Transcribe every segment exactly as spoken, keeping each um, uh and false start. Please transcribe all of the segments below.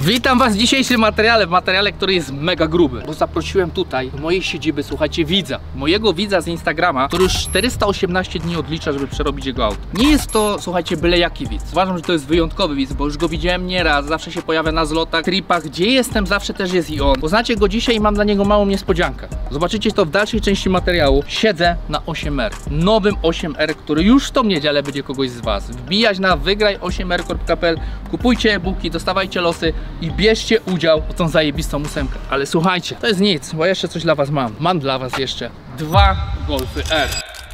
Witam was w dzisiejszym materiale, w materiale, który jest mega gruby. Bo zaprosiłem tutaj do mojej siedziby, słuchajcie, widza. Mojego widza z Instagrama, który już czterysta osiemnaście dni odlicza, żeby przerobić jego auto. Nie jest to, słuchajcie, byle jaki widz. Uważam, że to jest wyjątkowy widz, bo już go widziałem nieraz. Zawsze się pojawia na zlotach, tripach. Gdzie jestem, zawsze też jest i on. Poznacie go dzisiaj i mam dla niego małą niespodziankę. Zobaczycie to w dalszej części materiału. Siedzę na osiem R. Nowym osiem R, który już w tą niedzielę będzie kogoś z was. Wbijać na wygraj osiem r kropka p l, kupujcie e-booki, dostawajcie losy i bierzcie udział w tą zajebistą ósemkę. Ale słuchajcie, to jest nic, bo jeszcze coś dla was mam. Mam dla was jeszcze dwa Golfy R.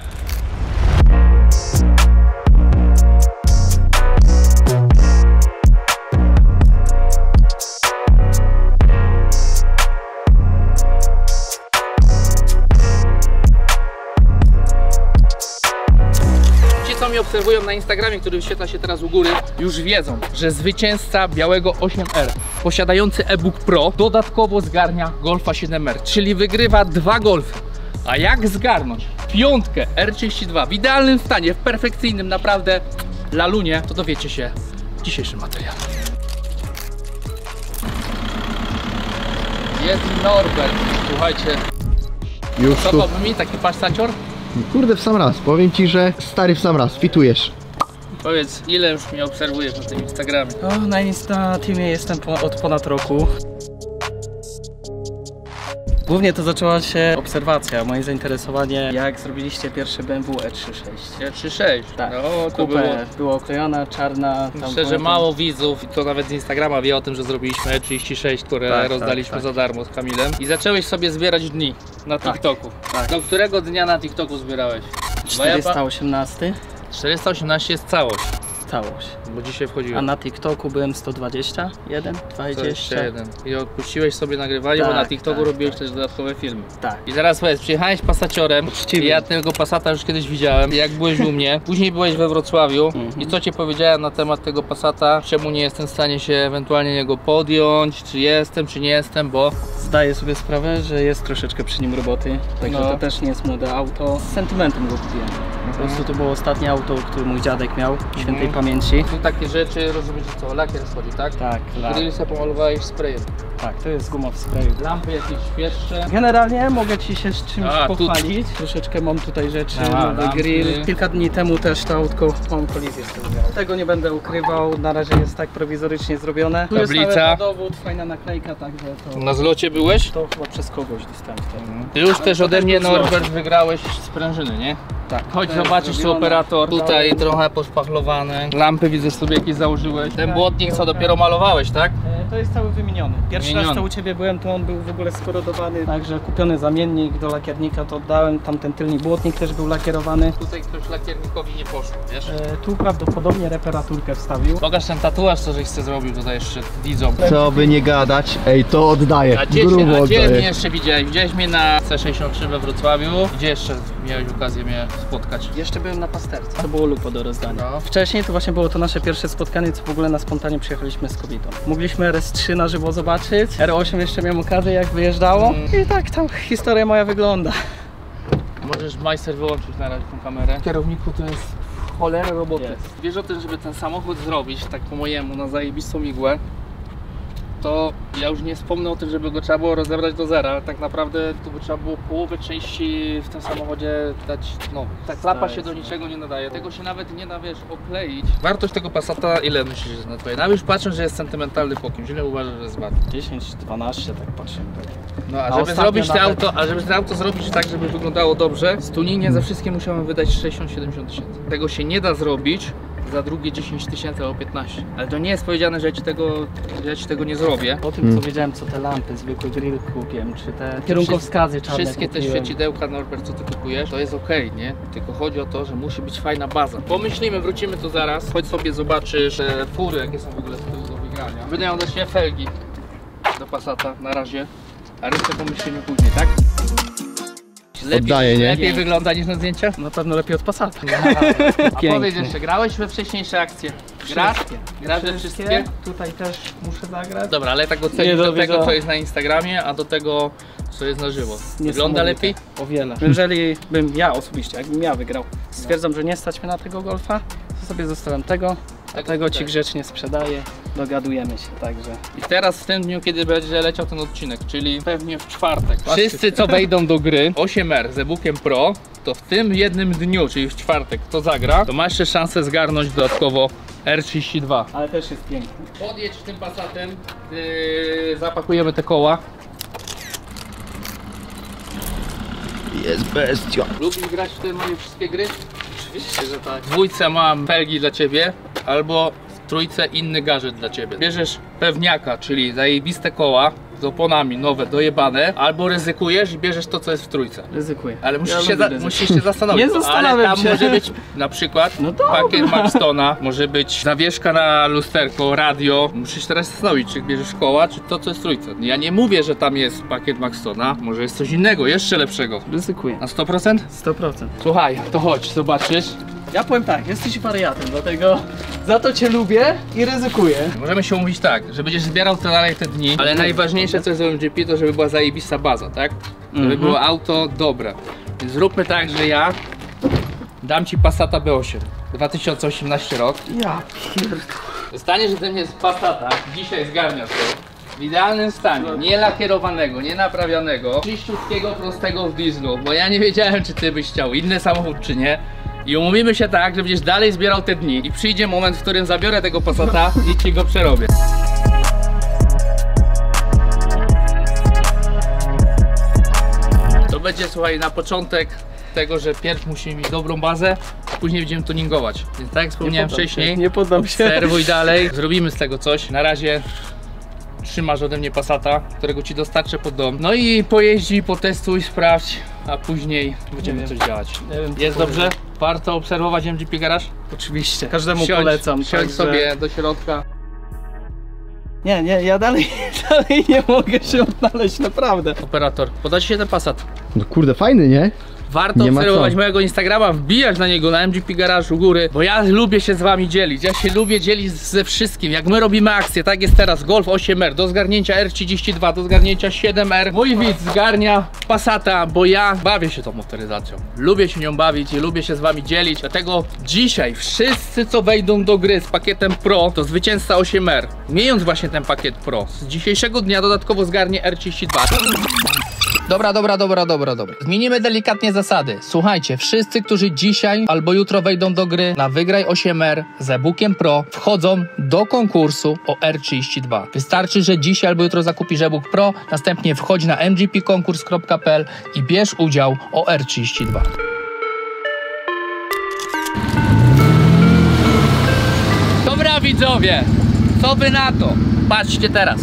Co mnie obserwują na Instagramie, który wyświetla się teraz u góry, już wiedzą, że zwycięzca białego osiem R posiadający e-book Pro dodatkowo zgarnia Golfa siedem R, czyli wygrywa dwa Golfy. A jak zgarnąć piątkę R trzydzieści dwa w idealnym stanie, w perfekcyjnym naprawdę lalunie, to dowiecie się w dzisiejszym materiale. Jest Norbert, słuchajcie. Już co tu. to mi taki passacior? Kurde, w sam raz. Powiem ci, że stary w sam raz. Fitujesz. Powiedz, ile już mnie obserwujesz na tym Instagramie? O, na Insta Teamie jestem po, od ponad roku. Głównie to zaczęła się obserwacja, moje zainteresowanie, jak zrobiliście pierwszy B M W E trzydzieści sześć. E trzydzieści sześć? Tak, No, to kupę było... była oklejona, czarna. Tam Myślę, że pamiętam... mało widzów, to nawet z Instagrama wie o tym, że zrobiliśmy E trzydzieści sześć, które tak, rozdaliśmy tak, za darmo z Kamilem. I zacząłeś sobie zbierać dni na Tak, TikToku. tak. Do którego dnia na TikToku zbierałeś? czterysta osiemnaście. czterysta osiemnaście jest całość, Całość. bo dzisiaj A wchodziłem. na TikToku byłem sto dwadzieścia jeden, dwadzieścia jeden. I odpuściłeś sobie nagrywanie, Tak, bo na TikToku tak, robiłeś tak. też dodatkowe filmy. Tak. I zaraz powiedz, przyjechałeś Passaciorem, Uczciwy. ja tego Passata już kiedyś widziałem, jak byłeś u mnie, później byłeś we Wrocławiu. Mhm. I co ci powiedziałem na temat tego Passata, czemu nie jestem w stanie się ewentualnie niego podjąć, czy jestem, czy nie jestem, bo... Zdaję sobie sprawę, że jest troszeczkę przy nim roboty, także No. to też nie jest młode auto. Z sentymentem go kupiłem. Po prostu to było ostatnie auto, które mój dziadek miał, świętej Mhm. pamięci. Tu takie rzeczy, rozumiem, że co, lakier schodzi, tak? Tak, la, Grill sobie pomalowałeś sprayem. tak, to jest guma w sprayu. Lampy jakieś świeższe. Generalnie mogę ci się z czymś A, tu- pochwalić. Troszeczkę mam tutaj rzeczy, A, nowy lampy. grill. Kilka dni temu też to autko, mam kolizję z tym miało. Tego nie będę ukrywał, na razie jest tak prowizorycznie zrobione. Tu jest Tablica. nawet na dowód, fajna naklejka, także to, Na zlocie byłeś? to chyba przez kogoś dostałem wtedy. Ty już Ale też to ode też mnie, był zlot. Norbert, wygrałeś sprężyny, nie? Tak. Chodź to jest zobaczysz, czy zrobione. operator. Tutaj trochę poszpachlowane. Lampy widzę sobie jakieś założyłeś. Ten błotnik co dopiero malowałeś, tak? E, To jest cały wymieniony. Pierwszy Wymieniony. raz co u Ciebie byłem, to on był w ogóle skorodowany. Także kupiony zamiennik do lakiernika to oddałem. Tam ten tylny błotnik też był lakierowany. Tutaj ktoś lakiernikowi nie poszło, wiesz? E, Tu prawdopodobnie reparaturkę wstawił. Pokaż ten tatuaż, co żeś chce zrobił tutaj jeszcze widzom. Co by nie gadać, ej, to oddaję. A gdzie, Grubo się, a gdzie mnie oddaję. jeszcze widziałeś? Widziałeś mnie na C sześćdziesiąt trzy we Wrocławiu. Gdzie jeszcze miałeś okazję mnie spotkać? Jeszcze byłem na pasterce. To było lupo do rozdania. No. Wcześniej to właśnie było to nasze pierwsze spotkanie, co w ogóle na spontanie przyjechaliśmy z kobietą. Mogliśmy R S trzy na żywo zobaczyć. R osiem jeszcze miałem okazję, jak wyjeżdżało. Mm. I tak tam historia moja wygląda. Możesz majster wyłączyć na razie tą kamerę. W kierowniku to jest cholera roboty. Jest. Wiesz o tym, żeby ten samochód zrobić tak po mojemu na zajebistą igłę, to ja już nie wspomnę o tym, żeby go trzeba było rozebrać do zera. Tak naprawdę tu by trzeba było połowę części w tym samochodzie dać nowych. Ta klapa się do niczego nie nadaje. Tego się nawet nie da, wiesz, okleić. Wartość tego Passata ile myślisz, że jest na twoje? Nawet już patrząc, że jest sentymentalny po kimś, ile uważasz, że jest wart? dziesięć, dwanaście tak patrzymy. No a A żeby ostatnio zrobić to nawet- auto, a żeby to auto zrobić tak, żeby wyglądało dobrze, z tuningiem ze wszystkim musiałem wydać sześćdziesiąt siedemdziesiąt tysięcy. Tego się nie da zrobić za drugie dziesięć tysięcy albo piętnaście. Ale to nie jest powiedziane, że ja ci tego, że ja ci tego nie zrobię. Po tym Hmm. co wiedziałem, co te lampy, zwykły grill kupiłem, czy te kierunkowskazy czarne Wszystkie te kupiłem. świecidełka, Norbert, co ty kupujesz, to jest okej, nie? Tylko chodzi o to, że musi być fajna baza. Pomyślimy, wrócimy tu zaraz. Chodź sobie zobaczysz e, fury, jakie są w ogóle z tyłu do wygrania. Wydają się felgi do Passata na razie, a resztę pomyślimy później, tak? Lepiej, Oddaję, nie? lepiej wygląda niż na zdjęciach? Na pewno lepiej od Passata. A Piękny. powiedz jeszcze, grałeś we wcześniejsze akcje? Grasz? Wszystkie. Grasz we wszystkie? Tutaj też muszę zagrać. Dobra, ale tak Nie ocenisz do dowiedział. tego, co jest na Instagramie, a do tego, co jest na żywo. Wygląda lepiej? O wiele. Jeżeli bym ja osobiście, jakbym ja wygrał, stwierdzam, że nie stać mnie na tego golfa, to sobie zostawiam tego, a Tak, tego ci tak. grzecznie sprzedaję. dogadujemy się, także. I teraz w tym dniu, kiedy będzie leciał ten odcinek, czyli pewnie w czwartek, wszyscy co wejdą do gry osiem R z e-bookiem Pro, to w tym jednym dniu, czyli w czwartek, kto zagra, to ma jeszcze szansę zgarnąć dodatkowo R trzydzieści dwa. Ale też jest piękny. Podjedź tym Passatem, yy, zapakujemy te koła. Jest bestia. Lubisz grać w te moje wszystkie gry? Oczywiście, że tak. W dwójce mam felgi dla ciebie, albo w trójce inny gadżet dla ciebie. Bierzesz pewniaka, czyli zajebiste koła z oponami nowe, dojebane, albo ryzykujesz i bierzesz to, co jest w trójce. Ryzykuję. Ale musisz, Ja się, lubię za, ryzyko. musisz się zastanowić. Nie zastanawiam Ale tam się. może być na przykład No dobra. pakiet Maxtona, może być zawieszka na lusterko, radio. Musisz teraz zastanowić, czy bierzesz koła, czy to, co jest w trójce. Ja nie mówię, że tam jest pakiet Maxtona, może jest coś innego, jeszcze lepszego. Ryzykuję. Na sto procent? sto procent. Słuchaj, to chodź, zobaczysz. Ja powiem tak, jesteś wariatem, dlatego za to cię lubię i ryzykuję. Możemy się umówić tak, że będziesz zbierał te dalej te dni, ale najważniejsze co jest w M G P to żeby była zajebista baza, tak? Żeby Mhm. było auto dobre. Więc zróbmy tak, że ja dam ci Passata B osiem, dwa tysiące osiemnasty rok. Ja pierdolę. Dostaniesz ode mnie z Passata, dzisiaj zgarniasz to. W idealnym stanie, nie lakierowanego, nie naprawionego, czyściutkiego, prostego w dieslu, bo ja nie wiedziałem, czy ty byś chciał inny samochód, czy nie. I umówimy się tak, że będziesz dalej zbierał te dni i przyjdzie moment, w którym zabiorę tego Passata i ci go przerobię. To będzie, słuchaj, na początek tego, że pierw musimy mieć dobrą bazę, a później będziemy tuningować. Więc tak jak wspomniałem Nie poddam wcześniej, się, nie poddam się. serwuj dalej, zrobimy z tego coś. Na razie trzymasz ode mnie Passata, którego ci dostarczę pod dom. No i pojeździ, potestuj, sprawdź, a później będziemy Nie coś wiem. działać. Nie wiem, co Jest powiedzieć. dobrze? Warto obserwować M G P Garage? Oczywiście, każdemu Siądź, polecam. Siądź także- sobie do środka. Nie, nie, ja dalej, dalej nie mogę się odnaleźć, naprawdę. Operator, poda ci się ten Passat. No kurde, fajny, nie? Warto Nie ma obserwować co. mojego Instagrama, wbijać na niego na M G P Garage u góry, bo ja lubię się z wami dzielić, ja się lubię dzielić ze wszystkim. Jak my robimy akcję, tak jest teraz, Golf osiem R, do zgarnięcia R trzydzieści dwa, do zgarnięcia siedem R. Mój widz zgarnia Passata, bo ja bawię się tą motoryzacją. Lubię się nią bawić i lubię się z wami dzielić, dlatego dzisiaj wszyscy, co wejdą do gry z pakietem Pro, to zwycięzca osiem R, miejąc właśnie ten pakiet Pro, z dzisiejszego dnia dodatkowo zgarnie R trzydzieści dwa. Dobra, dobra, dobra, dobra, dobra. Zmienimy delikatnie zasady. Słuchajcie, wszyscy, którzy dzisiaj albo jutro wejdą do gry na Wygraj osiem R z e-bookiem Pro, wchodzą do konkursu o R trzydzieści dwa. Wystarczy, że dzisiaj albo jutro zakupisz e-book Pro, następnie wchodź na m g p konkurs kropka p l i bierz udział o R trzydzieści dwa. Dobra widzowie, co wy na to? Patrzcie teraz.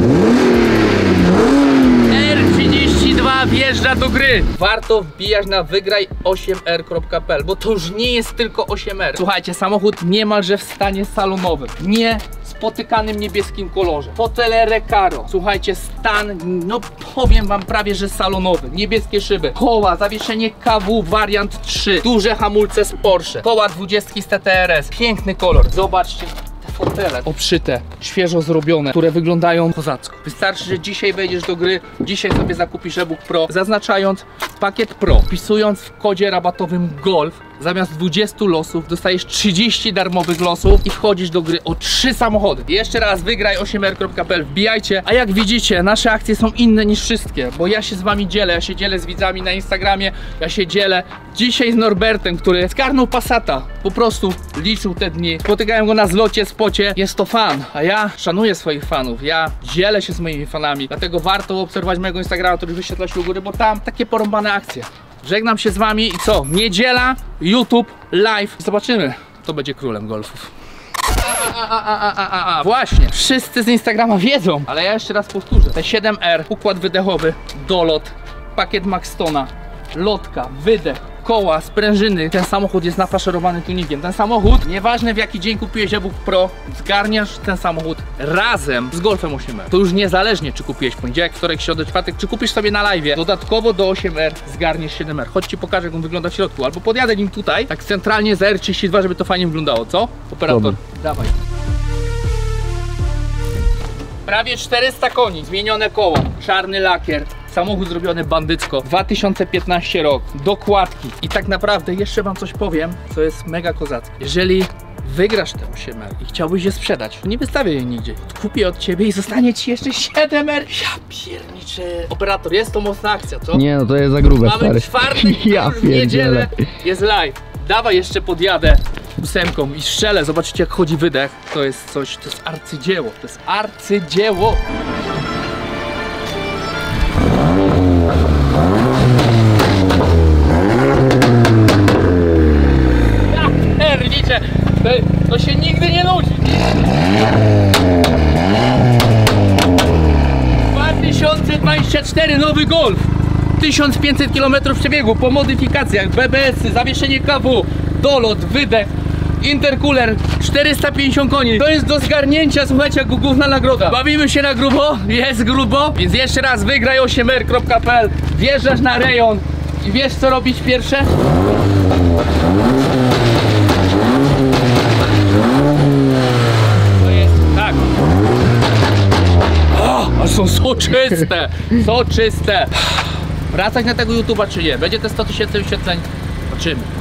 R trzydzieści dwa wjeżdża do gry. Warto wbijać na wygraj osiem r kropka p l, bo to już nie jest tylko osiem R. Słuchajcie, samochód niemalże w stanie salonowym, nie spotykanym niebieskim kolorze. Fotele Recaro. Słuchajcie, stan, no powiem wam prawie, że salonowy. Niebieskie szyby, koła, zawieszenie K W wariant trzy, duże hamulce z Porsche, koła dwudziestki z T T R S. Piękny kolor. Zobaczcie. Fotele obszyte, świeżo zrobione, które wyglądają kozacko. Wystarczy, że dzisiaj wejdziesz do gry, dzisiaj sobie zakupisz e-book Pro, zaznaczając pakiet Pro, wpisując w kodzie rabatowym Golf, zamiast dwudziestu losów dostajesz trzydzieści darmowych losów i wchodzisz do gry o trzy samochody. Jeszcze raz wygraj osiem r kropka p l, wbijajcie, a jak widzicie, nasze akcje są inne niż wszystkie, bo ja się z wami dzielę, ja się dzielę z widzami na Instagramie, ja się dzielę dzisiaj z Norbertem, który zgarnął Passata, po prostu liczył te dni, spotykałem go na zlocie, spocie, jest to fan, a ja szanuję swoich fanów, ja dzielę się z moimi fanami, dlatego warto obserwować mojego Instagrama, który wyświetla się u góry, bo tam takie porąbane akcje. Żegnam się z wami i co? Niedziela, YouTube, live. Zobaczymy, kto będzie królem golfów. A, a, a, a, a, a. Właśnie, wszyscy z Instagrama wiedzą, ale ja jeszcze raz powtórzę. T siedem R, układ wydechowy, dolot, pakiet Maxtona, lotka, wydech, koła, sprężyny. Ten samochód jest nafaszerowany tuningiem. Ten samochód, nieważne w jaki dzień kupiłeś e-book Pro, zgarniasz ten samochód razem z Golfem osiem R. To już niezależnie, czy kupiłeś poniedziałek, wtorek, środę, czwartek, czy kupisz sobie na live. Dodatkowo do osiem R zgarniesz siedem R. Chodź ci pokażę, jak on wygląda w środku. Albo podjadę nim tutaj, tak centralnie za R trzydzieści dwa, żeby to fajnie wyglądało, co? Operator, Dobra. dawaj. Prawie czterysta koni, zmienione koła, czarny lakier, samochód zrobiony bandycko, dwa tysiące piętnasty rok, dokładki. I tak naprawdę jeszcze wam coś powiem, co jest mega kozackie. Jeżeli wygrasz te osiem R i chciałbyś je sprzedać, nie wystawię jej nigdzie. Kupię od ciebie i zostanie ci jeszcze siedem R. Ja pierniczę. Operator, jest to mocna akcja, co? Nie no, to jest za grube, Mamy stary. czwartek, Ja już w niedzielę pierdzielę. jest live. Dawaj, jeszcze podjadę ósemką i strzelę. Zobaczycie, jak chodzi wydech. To jest coś, to jest arcydzieło. To jest arcydzieło. Ja pierniczę. To, to się nigdy nie nudzi. dwa tysiące dwadzieścia cztery nowy Golf. tysiąc pięćset kilometrów przebiegu po modyfikacjach, B B S-y, zawieszenie K W, dolot, wydech, intercooler, czterysta pięćdziesiąt koni. To jest do zgarnięcia, słuchajcie, jak główna nagroda. Bawimy się na grubo, jest grubo, więc jeszcze raz wygraj osiem R kropka p l, wjeżdżasz na rejon i wiesz, co robić pierwsze? To jest tak. O, a są soczyste, soczyste. Wracać na tego YouTube'a czy nie? Będzie te sto tysięcy wyświetleń? Zobaczymy.